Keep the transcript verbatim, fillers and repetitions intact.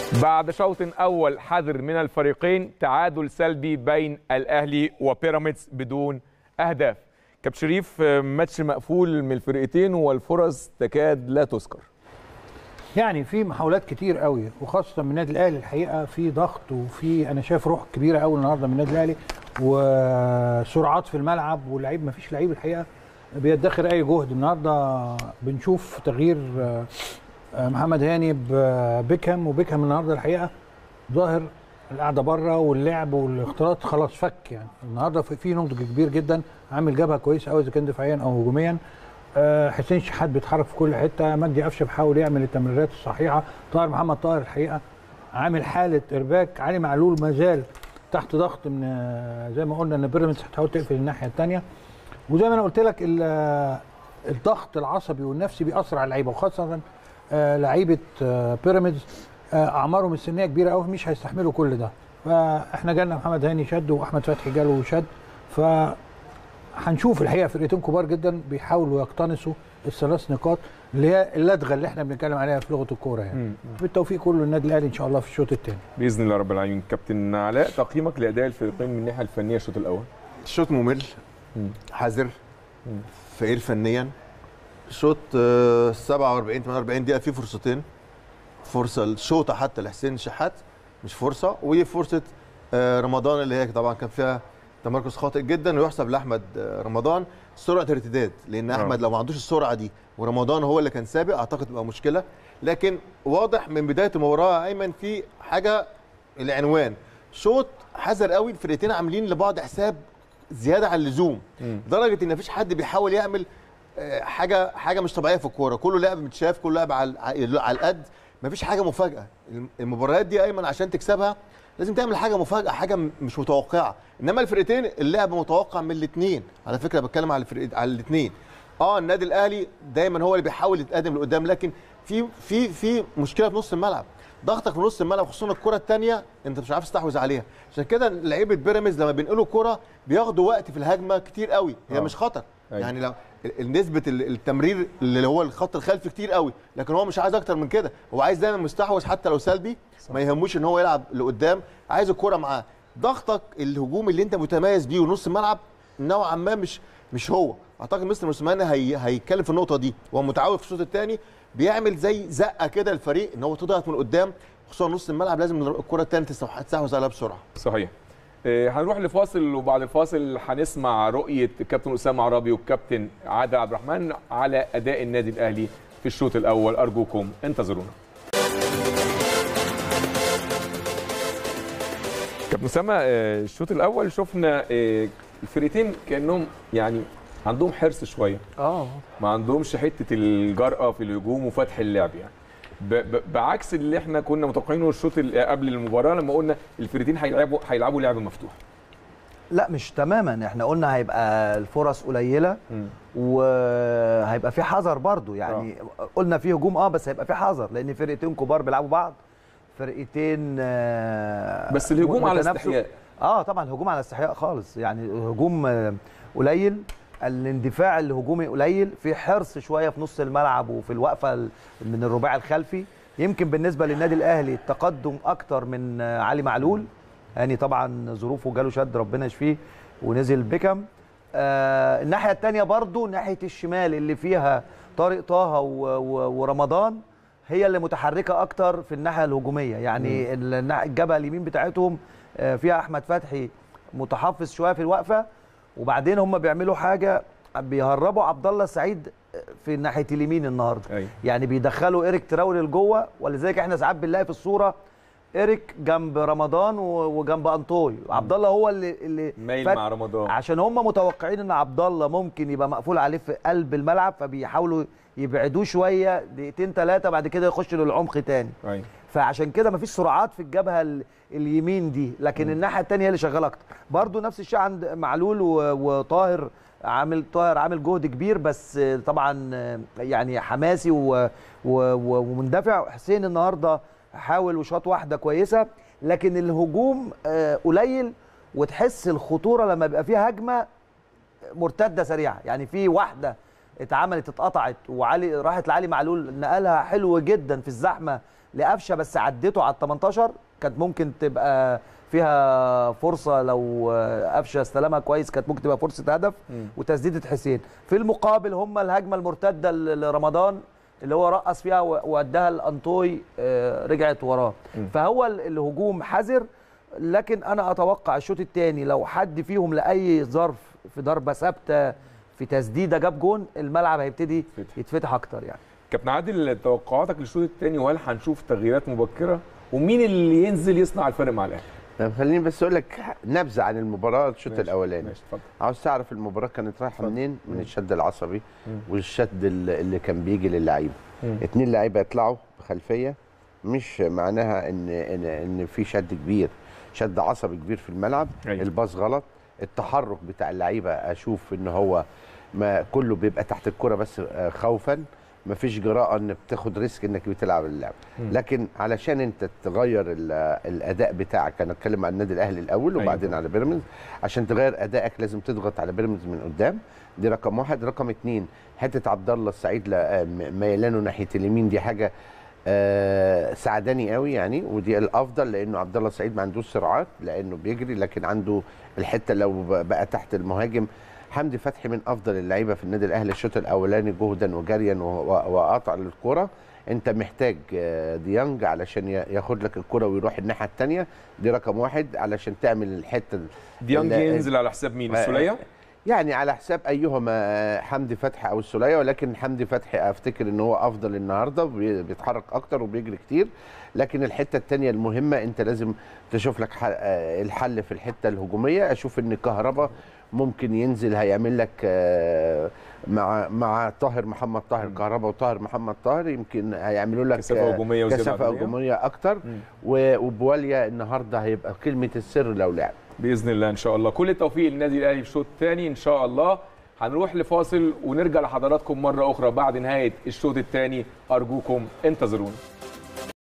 بعد شوط أول حذر من الفريقين، تعادل سلبي بين الأهلي وبيراميدز بدون أهداف. كابتن شريف، ماتش مقفول من الفرقتين والفرص تكاد لا تذكر. يعني في محاولات كتير قوي، وخاصة من النادي الأهلي الحقيقة في ضغط، وفي أنا شايف روح كبيرة قوي النهارده من النادي الأهلي، وسرعات في الملعب، واللعيب ما فيش لعيب الحقيقة بيدخر أي جهد. النهارده بنشوف تغيير محمد هاني ببيكهام، وبيكهام النهارده الحقيقه ظاهر القعده بره واللعب والاختلاط خلاص فك. يعني النهارده في نضج كبير جدا، عامل جبهه كويسه قوي اذا كان دفاعيا او هجوميا. حسين شحات بيتحرك في كل حته، مجدي قفشه بيحاول يعمل التمريرات الصحيحه، طاهر محمد طاهر الحقيقه عامل حاله ارباك، علي معلول ما زال تحت ضغط من زي ما قلنا ان بيراميدز هتحاول تقفل الناحيه الثانيه. وزي ما انا قلت لك الضغط العصبي والنفسي بيأثر على اللعيبه، وخاصه آه لعيبه آه بيراميدز آه اعمارهم السنيه كبيره قوي، مش هيستحملوا كل ده. فاحنا جالنا محمد هاني شد، واحمد فتحي جاله شد، ف هنشوف الحقيقه فرقتين كبار جدا بيحاولوا يقتنصوا الثلاث نقاط اللي هي اللدغه اللي احنا بنتكلم عليها في لغه الكوره. يعني بالتوفيق كله للنادي الاهلي ان شاء الله في الشوط الثاني باذن الله رب العالمين. كابتن علاء، تقييمك لاداء الفريقين من الناحيه الفنيه الشوط الاول؟ الشوط ممل، حذر، فقير فنيا. شوط سبعة وأربعين ثمانية وأربعين دقيقة في فرصتين، فرصة الشوطة حتى لحسين شحات مش فرصة، وفرصة رمضان اللي هي طبعا كان فيها تمركز خاطئ جدا، ويحسب لأحمد رمضان سرعة ارتداد، لأن أحمد لو ما عندوش السرعة دي ورمضان هو اللي كان سابق أعتقد تبقى مشكلة. لكن واضح من بداية المباراة أيمن في حاجة، العنوان شوط حذر قوي، الفرقتين عاملين لبعض حساب زيادة عن اللزوم، لدرجة إن مفيش حد بيحاول يعمل حاجه حاجه مش طبيعيه في الكوره، كله لعب متشاف، كله لعب على على القد، مفيش حاجه مفاجاه. المباريات دي ايمن عشان تكسبها لازم تعمل حاجه مفاجاه، حاجه مش متوقعه. انما الفرقتين اللعب متوقع من الاثنين، على فكره بتكلم على الفرق على الاثنين. اه النادي الاهلي دايما هو اللي بيحاول يتقدم لقدام، لكن في في في مشكله في نص الملعب، ضغطك في نص الملعب خصوصا الكره الثانيه انت مش عارف تستحوذ عليها. عشان كده لعيبه بيراميدز لما بينقلوا كره بياخدوا وقت في الهجمه كتير قوي، هي أوه. مش خطر. أيوة. يعني لو نسبه التمرير اللي هو الخط الخلفي كتير قوي، لكن هو مش عايز اكتر من كده، هو عايز دايما مستحوذ حتى لو سلبي، صح. ما يهموش ان هو يلعب لقدام، عايز الكره معاه. ضغطك الهجومي اللي انت متميز بيه ونص الملعب نوعا ما مش مش هو. اعتقد مستر موسيماني هي هيتكلم في النقطه دي، وهو متعود في الشوط الثاني بيعمل زي زقه كده للفريق ان هو تضغط من قدام، خصوصا نص الملعب لازم الكره الثانيه تستحوذ عليها بسرعه. صحيح. هنروح لفاصل، وبعد الفاصل هنسمع رؤيه الكابتن اسامه عرابي والكابتن عادل عبد الرحمن على اداء النادي الاهلي في الشوط الاول. ارجوكم انتظرونا. كابتن اسامه، الشوط الاول شفنا الفرقتين كانهم يعني عندهم حرص شويه، اه ما عندهمش حته الجرأه في الهجوم وفتح اللعب، يعني بعكس اللي احنا كنا متوقعينه الشوط قبل المباراه لما قلنا الفرقتين هيلعبوا هيلعبوا لعب مفتوح. لا مش تماما، احنا قلنا هيبقى الفرص قليله م. وهيبقى في حذر برضو، يعني أوه. قلنا في هجوم اه بس هيبقى في حذر، لان فرقتين كبار بيلعبوا بعض، فرقتين آه بس الهجوم على استحياء. اه طبعا الهجوم على استحياء خالص، يعني هجوم آه قليل، الاندفاع الهجومي قليل، في حرص شويه في نص الملعب وفي الوقفه من الرباعي الخلفي. يمكن بالنسبه للنادي الاهلي التقدم اكتر من علي معلول، يعني طبعا ظروفه جاله شد ربنا يشفيه ونزل بيكهام. آه الناحيه الثانيه برضو ناحيه الشمال اللي فيها طارق طه ورمضان هي اللي متحركه اكتر في الناحيه الهجوميه، يعني الجبهه اليمين بتاعتهم فيها احمد فتحي متحفظ شويه في الوقفه، وبعدين هم بيعملوا حاجه بيهربوا عبد الله السعيد في ناحيه اليمين النهارده. أي. يعني بيدخلوا ايريك تراوري لجوه، ولذلك احنا ساعات بنلاقي في الصوره ايريك جنب رمضان وجنب انطوي، عبد الله هو اللي اللي مايل مع رمضان، عشان هم متوقعين ان عبد الله ممكن يبقى مقفول عليه في قلب الملعب، فبيحاولوا يبعدوه شويه دقيقتين ثلاثه بعد كده يخش للعمق تاني. أي. فعشان كده مفيش سرعات في الجبهه اليمين دي، لكن م. الناحيه الثانيه هي اللي شغاله اكتر. برضو نفس الشيء عند معلول وطاهر، عامل طاهر عامل جهد كبير بس طبعا يعني حماسي ومندفع. حسين النهارده حاول وشاط واحده كويسه، لكن الهجوم قليل، وتحس الخطوره لما بيبقى فيها هجمه مرتده سريعه، يعني في واحده اتعملت اتقطعت وعلي راحت لعلي معلول نقلها حلو جدا في الزحمه لقفشه بس عدته على ال تمنتاشر، كانت ممكن تبقى فيها فرصه لو قفشه استلمها كويس كانت ممكن تبقى فرصه هدف. م. وتسديده حسين. في المقابل هم الهجمه المرتده لرمضان اللي هو رقص فيها واداها لانطوي رجعت وراه. م. فهو الهجوم حذر، لكن انا اتوقع الشوط الثاني لو حد فيهم لاي ظرف في ضربه ثابته في تسديده جاب جون الملعب هيبتدي يتفتح اكتر. يعني كابتن عادل توقعاتك للشوط الثاني، وهل هنشوف تغييرات مبكره ومين اللي ينزل يصنع الفرق مع الاهلي؟ طب خليني بس اقول لك نبذه عن المباراه الشوط الاولاني. ماشي اتفضل. عاوز تعرف المباراه كانت رايحه منين؟ من الشد العصبي والشد اللي كان بيجي للعيبه. اتنين لعيبه يطلعوا بخلفيه مش معناها ان ان ان في شد كبير، شد عصبي كبير في الملعب. أيوة. الباص غلط، التحرك بتاع اللعيبه اشوف ان هو ما كله بيبقى تحت الكره بس خوفا، ما فيش جراءه ان بتاخد ريسك انك بتلعب اللعب. لكن علشان انت تغير الاداء بتاعك، انا اتكلم عن النادي الاهلي الاول وبعدين أيوة. على بيراميدز، عشان تغير ادائك لازم تضغط على بيراميدز من قدام، دي رقم واحد. رقم اتنين حته عبد الله السعيد ميلانه ناحيه اليمين، دي حاجه آه ساعداني قوي يعني، ودي الافضل لانه عبد الله السعيد ما عندوش سرعات لانه بيجري، لكن عنده الحته لو بقى تحت المهاجم. حمدي فتحي من افضل اللعيبه في النادي الاهلي الشوط الاولاني جهدا وجريا وقطع للكره. انت محتاج ديانج علشان ياخد لك الكره ويروح الناحيه الثانيه، دي رقم واحد علشان تعمل الحته. ديانج ينزل على حساب مين؟ السوليه؟ يعني على حساب ايهما، حمدي فتحي او السوليه، ولكن حمدي فتحي افتكر ان هو افضل النهارده، بيتحرك اكتر وبيجري كتير. لكن الحته الثانيه المهمه انت لازم تشوف لك الحل في الحته الهجوميه. اشوف ان كهربا ممكن ينزل هيعمل لك مع مع طاهر محمد طاهر، كهربا وطاهر محمد طاهر يمكن هيعملوا لك كثافه هجوميه كثافه هجوميه اكتر. وبواليا النهارده هيبقى كلمه السر لو لعب باذن الله ان شاء الله. كل التوفيق للنادي الاهلي في الشوط الثاني ان شاء الله. هنروح لفاصل ونرجع لحضراتكم مره اخرى بعد نهايه الشوط الثاني، ارجوكم انتظرونا.